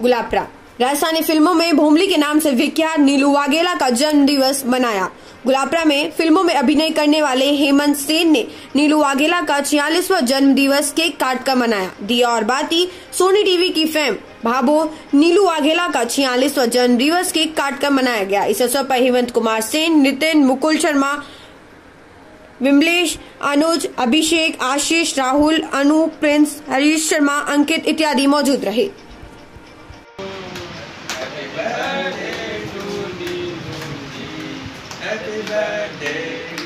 गुलाबपुरा राजस्थानी फिल्मों में भोमली के नाम से विख्यात नीलू वाघेला का जन्म दिवस मनाया। गुलाबपुरा में फिल्मों में अभिनय करने वाले हेमंत सेन ने नीलू वाघेला का 46वां जन्म दिवस केक काट कर मनाया। दिया और बाती सोनी टीवी की फेम भाबो नीलू वाघेला का 46वां जन्म दिवस केक काट कर मनाया गया। इस अवसर पर हेमंत कुमार सेन, नितिन, मुकुल शर्मा, विमलेश, अनुज, अभिषेक, आशीष, राहुल, अनु, प्रिंस, हरीश शर्मा, अंकित इत्यादि मौजूद रहे। Happy birthday